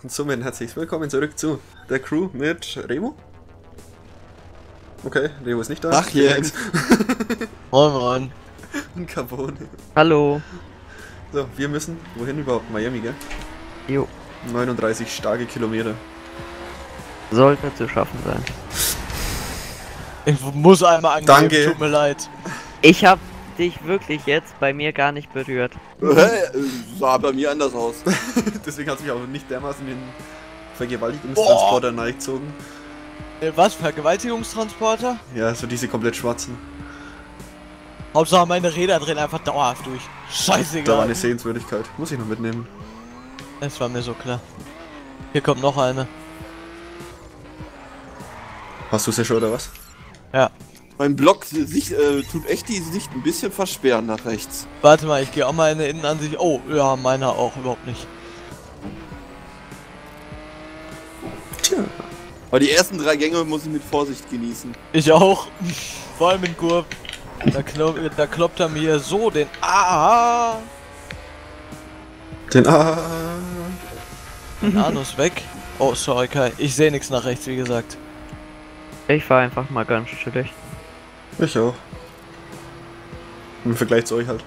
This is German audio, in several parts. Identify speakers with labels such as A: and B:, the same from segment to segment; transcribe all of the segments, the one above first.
A: Und somit herzlich willkommen zurück zu der Crew mit Remo. Okay, Remo ist nicht da.
B: Ach jetzt. Moin moin.
A: Und Carbone.
C: Hallo.
A: So, wir müssen, wohin überhaupt? Miami, gell?
C: Jo.
A: 39 starke Kilometer.
C: Sollte zu schaffen sein.
B: Ich muss einmal angeben,
A: Danke.
B: tut mir leid.
C: Ich hab dich wirklich jetzt bei mir gar nicht berührt.
D: Sah bei mir anders aus.
A: Deswegen hat es mich auch nicht dermaßen wie ein Vergewaltigungstransporter gezogen.
B: Was? Vergewaltigungstransporter?
A: Ja, so diese komplett schwarzen.
B: Hauptsache meine Räder drehen einfach dauerhaft durch.
A: Da war
B: Scheißegal.
A: eine Sehenswürdigkeit. Muss ich noch mitnehmen.
B: Das war mir so klar. Hier kommt noch eine.
A: Hast du sie schon oder was?
B: Ja.
D: Mein Block tut echt die Sicht ein bisschen versperren nach rechts.
B: Warte mal, ich gehe auch mal in eine Innenansicht. Oh, ja, meiner auch überhaupt nicht.
A: Tja.
D: Aber die ersten 3 Gänge muss ich mit Vorsicht genießen.
B: Ich auch. Vor allem in Kurve. Da kloppt er mir so den
A: Den
B: Den Anus weg. Oh, sorry Kai. Ich sehe nichts nach rechts, wie gesagt.
C: Ich fahr einfach mal ganz chillig.
A: Ich auch. Im Vergleich zu euch halt.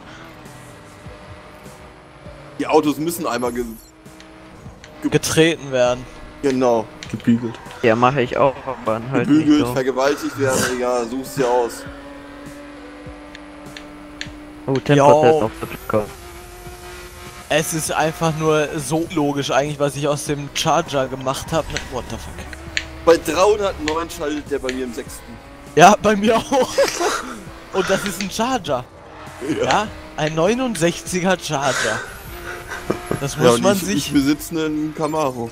D: Die Autos müssen einmal
B: Getreten werden.
D: genau
A: Gebügelt.
C: Ja, mache ich auch, aber halt
D: gebügelt,
C: nicht so.
D: vergewaltigt werden, egal, such's dir aus.
C: Oh, 10%
B: Jo.
C: auf der Block.
B: Es ist einfach nur so logisch eigentlich, was ich aus dem Charger gemacht habe. What the fuck?
D: Bei 309 schaltet der bei mir im 6.
B: Ja, bei mir auch. Und das ist ein Charger. Ja, ein 69er Charger. Das muss
D: und
B: man
D: ich
B: sich...
D: besitze einen Camaro.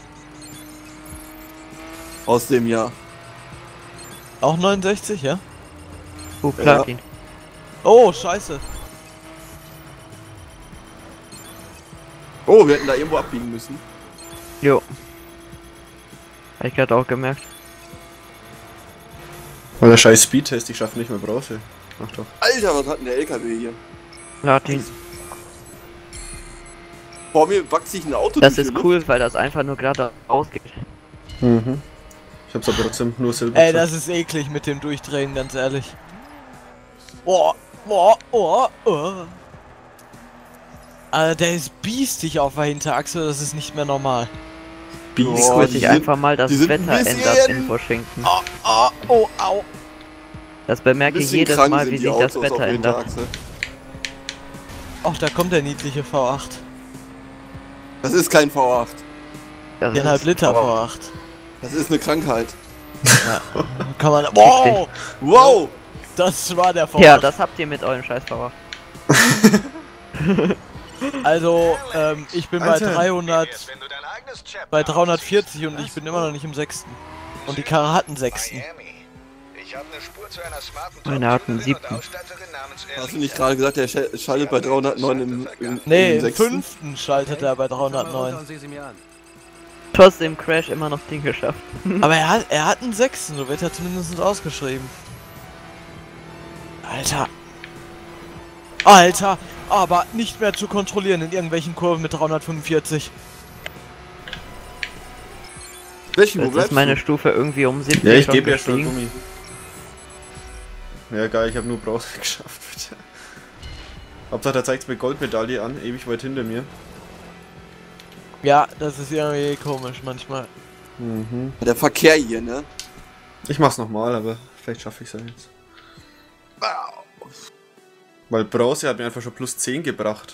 D: Aus dem Jahr.
B: Auch 69, ja?
C: Oh, Platin.
B: Oh, scheiße.
D: Oh, wir hätten da irgendwo abbiegen müssen.
C: Jo. Hab ich gerade auch gemerkt.
A: Weil der scheiß Speedtest, ich schaffe nicht mehr Brause. Ach doch.
D: Alter, was hat denn der LKW hier?
C: Platin.
D: Vor mir wachse ich ein Auto
C: Das
D: durch
C: ist
D: die
C: cool, weil das einfach nur gerade ausgeht.
A: Mhm. Ich hab's aber trotzdem nur Silber.
B: Ey, das ist eklig mit dem Durchdrehen, ganz ehrlich. Oh, oh, oh, oh. Alter, der ist biestig auf der Hinterachse, das ist nicht mehr normal.
C: Ich
D: Oh,
C: wollte
D: die
C: dich
D: sind-
C: einfach mal das
D: die sind ein
C: Wetteränders-Info schenken.
B: Oh, oh, oh, au.
C: Das bemerke ich
D: Bisschen
C: jedes
D: krank
C: Mal,
D: sind
C: wie
D: die
C: sich das
D: Autos auf
C: Wetter
D: der
C: ändert.
D: Hinterachse.
B: Ach, da kommt der niedliche V8.
D: Das ist kein V8.
C: Das
B: 4,5
C: ist
B: Liter
C: aber-
B: V8.
D: Das ist eine Krankheit.
B: Kann man... Wow!
D: Wow!
B: Das war der V8.
C: Ja, das habt ihr mit eurem scheiß Power.
B: Also, ich bin bei
A: Alter.
B: 300... Bei 340 und ich bin immer noch nicht im 6. Und die Karre hat einen 6.
C: Meine hat einen 7.
D: Hast du nicht gerade gesagt, der schaltet bei 309 im
B: Nee, im
D: 6.?
B: 5. schaltet er bei 309.
C: Trotzdem Crash immer noch Ding geschafft.
B: Aber er hat einen 6. So wird er zumindest ausgeschrieben. Alter. Alter. Aber nicht mehr zu kontrollieren in irgendwelchen Kurven mit 345.
D: Welchen, wo
C: Jetzt ist
D: bleibst
C: meine
D: du?
C: Stufe irgendwie um 70
A: Ja, ich
C: schon
A: gebe ja schon
C: gestiegen.
A: Gummi. Ja, geil, ich habe nur Brause geschafft, bitte. Hauptsache, da zeigt's mir Goldmedaille an, ewig weit hinter mir.
B: Ja, das ist irgendwie komisch manchmal.
A: Mhm.
D: Der Verkehr hier, ne?
A: Ich mach's nochmal, aber vielleicht schaffe ich's ja jetzt. Weil Brause hat mir einfach schon plus 10 gebracht.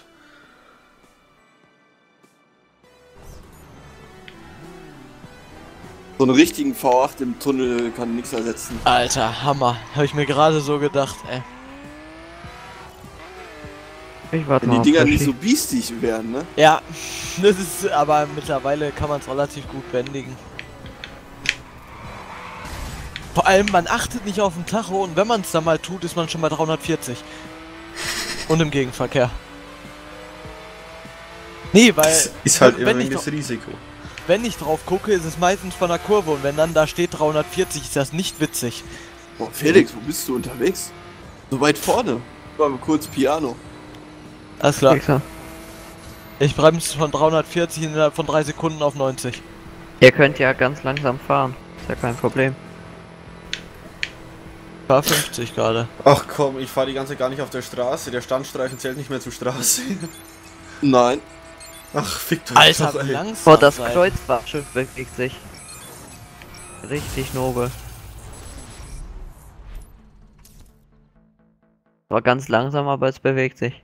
D: So einen richtigen V8 im Tunnel kann nichts ersetzen.
B: Alter, Hammer. Habe ich mir gerade so gedacht, ey.
C: Ich warte
D: Wenn
C: mal
D: die
C: auf
D: Dinger
C: Yoshi.
D: nicht so biestig wären, ne?
B: Ja, das ist, aber mittlerweile kann man es relativ gut bändigen. Vor allem, man achtet nicht auf den Tacho und wenn man es dann mal tut, ist man schon bei 340. Und im Gegenverkehr. Nee, weil
A: Das ist halt
B: wenn
A: immer
B: ich
A: das Risiko.
B: wenn ich drauf gucke, ist es meistens von der Kurve und wenn dann da steht 340, ist das nicht witzig.
D: Boah, Felix, wo bist du unterwegs? So weit vorne. War mal kurz Piano.
B: Alles klar.
C: Fixer.
B: Ich bremse von 340 innerhalb von 3 Sekunden auf 90.
C: Ihr könnt ja ganz langsam fahren. Ist ja kein Problem.
B: Ich fahr 50 gerade.
A: Ach komm, ich fahre die ganze Zeit gar nicht auf der Straße. Der Standstreifen zählt nicht mehr zur Straße.
D: Nein.
A: Ach, fick dich
B: Alter,
A: doch,
B: wie
A: ey.
B: langsam
C: Boah, das
B: seid.
C: Kreuzfahrtschiff bewegt sich. Richtig nobel. War ganz langsam, aber es bewegt sich.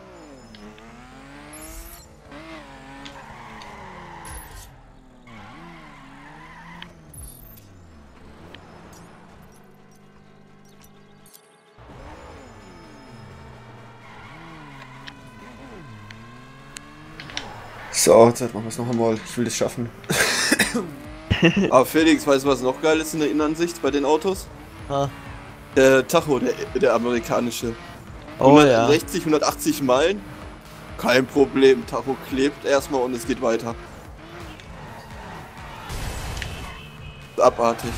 A: So, jetzt machen wir es noch einmal. Ich will das schaffen.
D: Aber Felix, weißt du, was noch geil ist in der Innenansicht bei den Autos?
B: Ah.
D: Der Tacho, der amerikanische.
B: Oh ja.
D: 160, 180 Meilen. Kein Problem. Tacho klebt erstmal und es geht weiter. Abartig.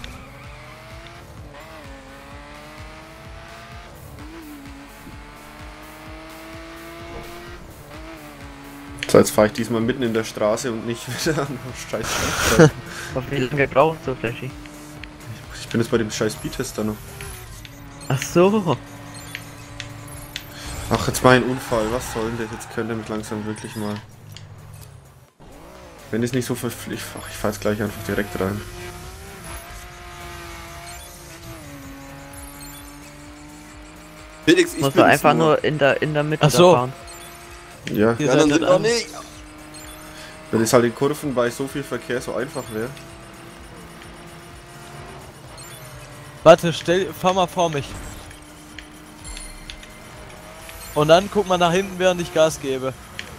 A: So, jetzt fahre ich diesmal mitten in der Straße und nicht wieder an scheiß Standstreifen.
C: Aber wie lange brauchst du, Flashy?
A: Ich bin jetzt bei dem scheiß Speedtester noch.
C: Ach so.
A: Ach, jetzt mein Unfall. Was soll denn das? Jetzt könnt ihr mich langsam wirklich mal. Wenn es nicht so verpflichtet. Ach, ich fahre jetzt gleich einfach direkt rein.
D: Felix, ich
C: Musst
D: bin
C: du einfach nur in der Mitte
B: Ach so.
C: da fahren.
A: Ja,
B: Ihr
D: Ja, dann
B: seid
D: sind
B: dann
D: wir
B: an.
D: nicht.
A: wenn es halt in Kurven bei so viel Verkehr so einfach wäre.
B: Warte, fahr mal vor mich. Und dann guck mal nach hinten, während ich Gas gebe.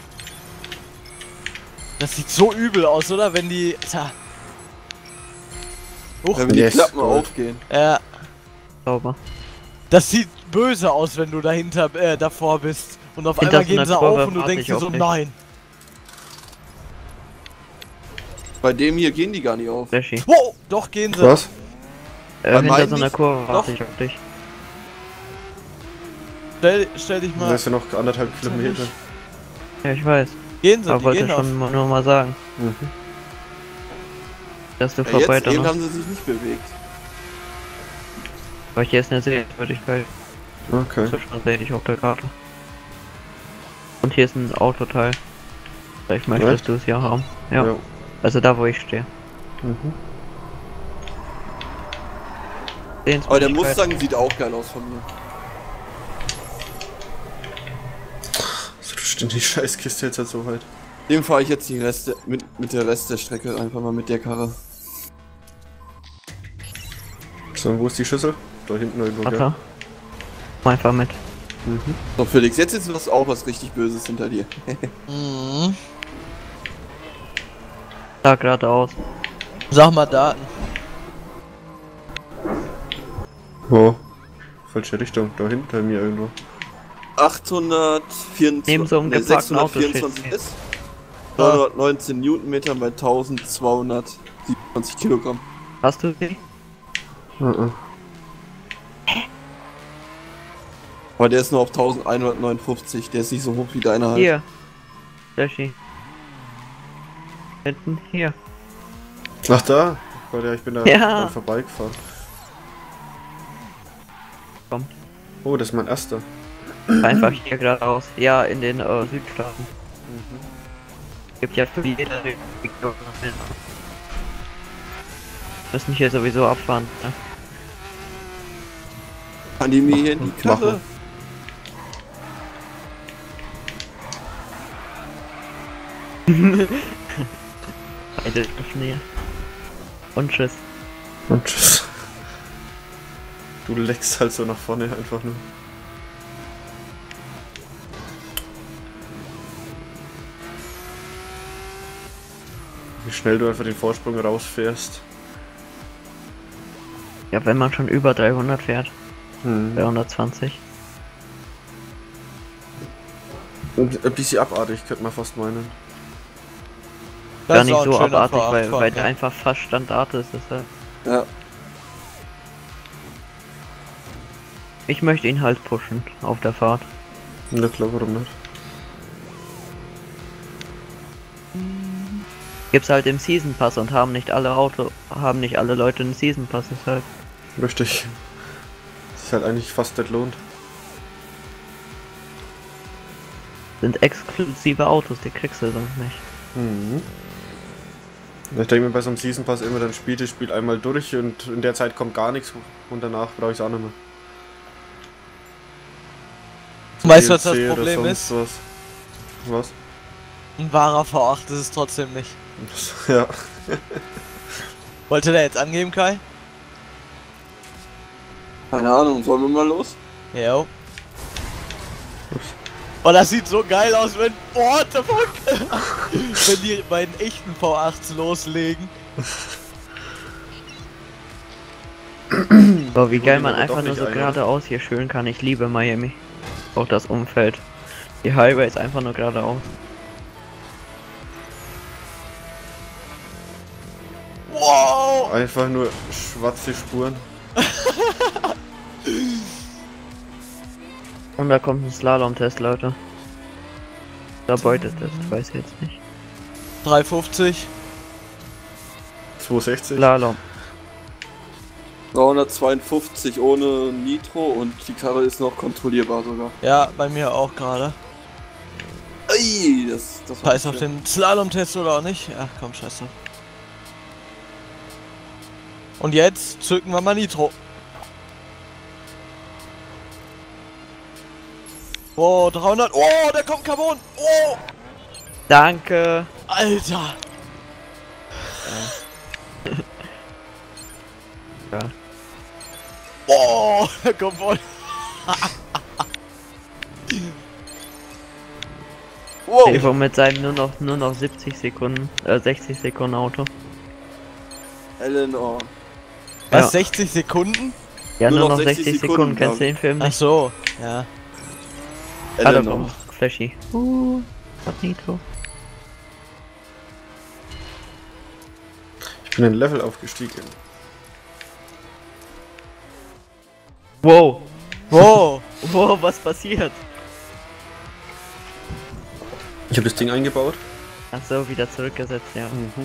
B: Das sieht so übel aus, oder? Wenn die... Tja. Huch.
D: Wenn die
A: Yes,
D: Klappen
A: Gold.
D: aufgehen.
C: Sauber.
B: Das sieht böse aus, wenn du dahinter, davor bist. Und auf
C: Hinter
B: einmal
C: so einer
B: gehen sie
C: Kurve
B: auf und du
C: warte
B: denkst
C: ich
B: dir
C: auch
B: so,
C: nicht.
B: nein.
D: Bei dem hier gehen die gar nicht auf.
C: Flashy.
B: Wow, doch gehen sie.
A: Was?
D: Bei
C: Hinter
D: meinen
C: so einer
D: nicht.
C: Kurve
B: Doch.
C: warte ich auf dich.
B: Stell dich
A: Da
B: mal.
A: ist ja noch 1,5 Kilometer.
C: Ja, ich weiß.
B: Gehen sie,
C: Aber
B: die
C: wollte
B: gehen auf.
C: schon nur mal sagen,
A: Mhm.
C: dass du
D: Ja,
C: vorbei
D: jetzt eben
C: dann
D: haben sie sich nicht bewegt.
C: weil hier ist eine Sehenswürdigkeit.
A: Okay.
C: Das ist schon sehe ich auf der Karte. Und hier ist ein Autoteil. Vielleicht möchtest du es ja haben. Ja.
A: Ja.
C: Also da wo ich stehe.
A: Mhm.
D: Aber der
C: Sehenswürdigkeit.
D: Mustang sieht auch geil aus von mir.
A: So rutscht denn die Scheißkiste jetzt halt so weit.
D: Dem fahre ich jetzt die Reste mit der Rest der Strecke einfach mal mit der Karre.
A: So, wo ist die Schüssel? Da hinten irgendwo, gell?
C: Warte. Komm einfach mit.
A: Mhm.
D: So Felix, jetzt ist was auch was richtig Böses hinter dir.
B: Mhm.
C: Da geradeaus.
B: Sag mal Daten.
A: Wo? Falsche Richtung, da hinter mir irgendwo.
D: 824,
C: Neben so einem geparkten Auto
D: 624
C: steht.
D: ist 919 Newtonmeter bei 1227 Kilogramm.
C: Hast du sie?
A: Mhm.
D: Aber der ist nur auf 1159, der ist nicht so hoch wie deiner halt.
C: Hier. Flashy. Hinten, hier.
A: Ach da? Gott, ja, ich bin da
C: Ja.
A: dran vorbeigefahren.
C: Komm.
A: Oh, das ist mein erster.
C: Einfach hier geradeaus. Ja, in den Südstaaten. Gibt ja für jede Region. Müssen hier sowieso abfahren. Ne?
D: Kann die mir hier in die
A: Mach
D: Karre?
A: mal.
C: Beide Schnee. Und tschüss.
A: Und tschüss. Du leckst halt so nach vorne einfach nur. Wie schnell du einfach den Vorsprung rausfährst.
C: Ja, wenn man schon über 300 fährt.
A: Hm.
C: 320.
A: Und ein bisschen abartig, könnte man fast meinen.
B: Das
C: Gar
B: ist
C: nicht
B: auch ein
C: so
B: schöner
C: abartig, weil
B: Fahrradverkehr.
C: der einfach fast Standard ist. Deshalb.
D: Ja.
C: Ich möchte ihn halt pushen auf der Fahrt.
A: Na klar, warum nicht?
C: Gibt's halt im Season Pass und haben nicht alle Leute einen Season Pass, deshalb.
A: Richtig. Das ist halt eigentlich fast nicht lohnt.
C: Sind exklusive Autos, die kriegst du sonst nicht.
A: Mhm. Ich denke mir bei so einem Season Pass immer, dann spielt das Spiel einmal durch und in der Zeit kommt gar nichts und danach brauche ich es auch nicht mehr.
B: Weißt du, was das
A: DLC oder
B: Problem
A: sonst
B: ist?
A: Was?
B: Ein wahrer V8 ist es trotzdem nicht.
A: Ja.
B: Wollte der jetzt angeben, Kai?
D: Keine Ahnung, wollen wir mal los?
B: Jo. Oh, das sieht so geil aus, wenn... What the fuck? Wenn die beiden echten V8s loslegen.
C: So, wie geil man
A: aber doch
C: einfach nur
A: nicht
C: so
A: ein,
C: geradeaus hier schön kann. Ich liebe Miami. Auch das Umfeld. Die Highway ist einfach nur geradeaus.
B: Wow!
A: Einfach nur schwarze Spuren.
C: Und da kommt ein Slalom-Test, Leute. Da beutet es, ich weiß jetzt nicht.
B: 350.
A: 260.
C: Slalom.
D: 352 ohne Nitro und die Karre ist noch kontrollierbar sogar.
B: Ja, bei mir auch gerade.
D: Ey, das war
B: Scheiß auf den Slalom-Test oder auch nicht? Ach komm, scheiß drauf. Und jetzt zücken wir mal Nitro. Oh, 300. Oh, da kommt Carbon. Oh,
C: Danke!
B: Alter.
C: Ja.
B: Oh, da kommt voll.
D: Wow!
C: Evo mit seinem nur noch 70 Sekunden, 60 Sekunden Auto.
D: Eleanor.
B: Was,
C: Ja.
B: 60 Sekunden?
C: Ja,
D: Nur
C: nur
D: noch
C: noch 60
D: 60
C: Sekunden,
D: Sekunden,
C: kennst du den Film
B: Ach
C: nicht?
B: so, ja.
C: Hallo,
D: Eleanor.
C: Flashy. Hat Nitro.
A: Ich bin ein Level aufgestiegen.
C: Wow!
B: Wow.
C: Wow, was passiert?
A: Ich habe das Ding eingebaut.
C: Ach so, wieder zurückgesetzt, ja.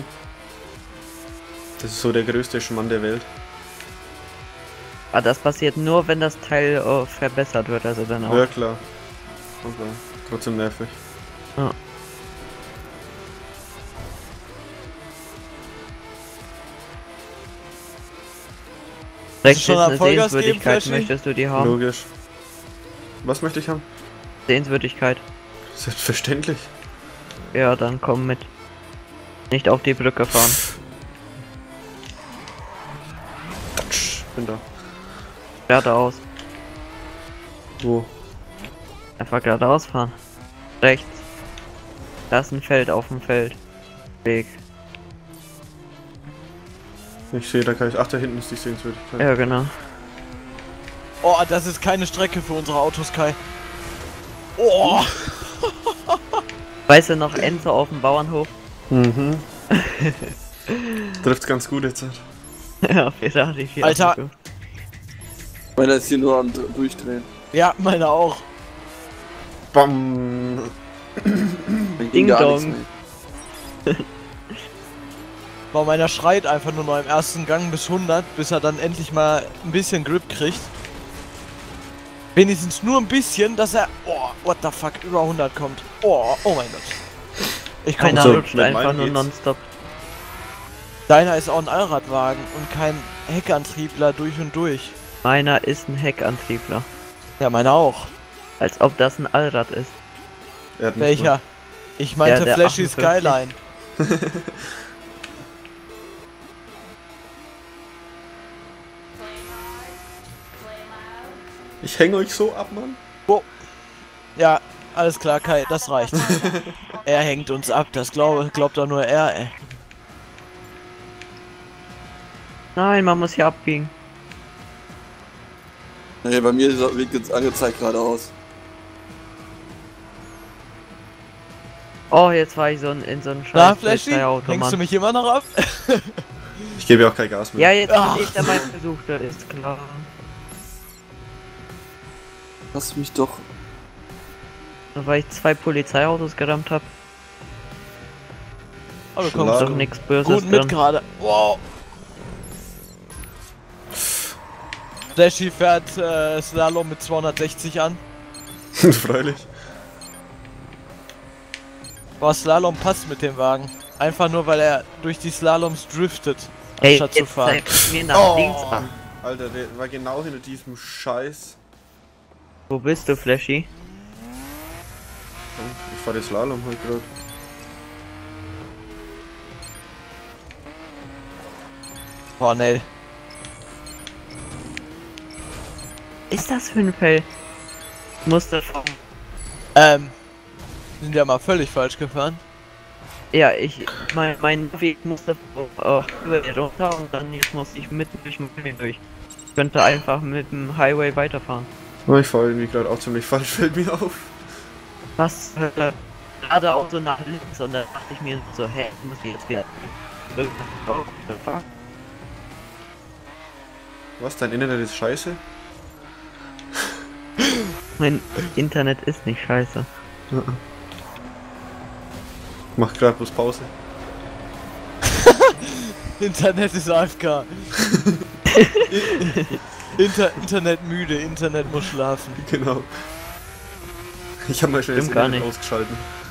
A: Das ist so der größte Schmann der Welt.
C: Aber das passiert nur, wenn das Teil verbessert wird, also dann auch.
A: Ja klar. Aber trotzdem nervig.
C: Ja.
B: Hast du schon
C: Eine
B: Vollgas geben,
C: Sehenswürdigkeit,
B: Flashy?
C: möchtest du die haben?
A: Logisch. Was möchte ich haben?
C: Sehenswürdigkeit.
A: Selbstverständlich.
C: Ja, dann komm mit. Nicht auf die Brücke fahren.
A: Bin da.
C: Geradeaus.
A: Wo?
C: Einfach geradeaus fahren. Rechts. Da ist ein Feld auf dem Feld. Weg.
A: Ich sehe, da kann ich. Ach, da hinten ist die Sehenswürdigkeit.
C: Ja, genau.
B: Oh, das ist keine Strecke für unsere Autos, Kai. Oh.
C: Weißt du noch Enzo auf dem Bauernhof?
A: Mhm. Trifft's ganz gut jetzt.
C: Ja, Ferrari 4.
B: Alter.
D: Meiner ist hier nur am Durchdrehen.
B: Ja, meine auch.
A: Bam!
D: Da ging
C: Ding
D: gar
C: dong.
D: nichts mehr.
B: Boah, meiner schreit einfach nur noch im ersten Gang bis 100, bis er dann endlich mal ein bisschen Grip kriegt. Wenigstens nur ein bisschen, dass er... Oh, what the fuck, über 100 kommt. Oh, oh mein Gott. Ich komme
C: Keiner
A: so,
C: lutscht
A: mit
C: einfach
A: meinem
C: nur
A: geht's.
C: nonstop.
B: Deiner ist auch ein Allradwagen und kein Heckantriebler durch und durch.
C: Meiner ist ein Heckantriebler.
B: Ja, meiner auch.
C: Als ob das ein Allrad ist.
A: Er hat nicht
B: Welcher? Ich meinte
C: der
B: Flashy
C: 58.
B: Skyline.
A: Ich hänge euch so ab, Mann.
B: Ja, alles klar, Kai, das reicht. Er hängt uns ab, das glaubt doch nur er, ey.
C: Nein, man muss hier abbiegen.
D: Nee, bei mir wird jetzt angezeigt geradeaus.
C: Oh, jetzt war ich so in so einem
B: Na,
C: scheiß
B: Flashy, hängst du
C: Polizeiautomat.
B: mich immer noch ab?
A: Ich gebe ja auch kein Gas mehr.
C: Ja, jetzt
B: Ach.
C: bin ich der mein Versuchter, ist klar.
D: Lass mich doch.
C: Nur weil ich 2 Polizeiautos gerammt habe.
B: Aber du
A: Schlag.
B: kommst
C: Doch nichts Böses
B: gut mit
C: drin.
B: gerade. Wow. Flashy fährt Slalom mit 260 an.
A: Freilich.
B: Boah, Slalom passt mit dem Wagen. Einfach nur, weil er durch die Slaloms driftet,
C: Hey,
B: anstatt zu
C: jetzt
B: fahren.
C: zeig mir nach links
A: Oh,
C: an.
A: Alter, der war genau hinter diesem Scheiß.
C: Wo bist du, Flashy?
A: Ich fahr den Slalom halt gerade.
B: Cornell.
C: Ist das für ein Feld? Ich musste vom...
B: Sind ja mal völlig falsch gefahren.
C: Ja, mein Weg musste über die runter und dann musste ich mitten durch den Weg durch. Ich könnte einfach mit dem Highway weiterfahren.
A: Oh, ich fahre irgendwie gerade auch ziemlich falsch, fällt mir auf.
C: Was? Gerade auch so nach links und dann dachte ich mir so, hä, muss ich jetzt wieder...
A: Was, dein Internet ist scheiße?
C: Mein Internet ist nicht scheiße.
A: Mach gerade bloß Pause.
B: Internet ist AFK. Internet müde, Internet muss schlafen.
A: Genau. Ich habe mal schnell das
C: Stimmt gar
A: Internet
C: nicht.
A: ausgeschalten.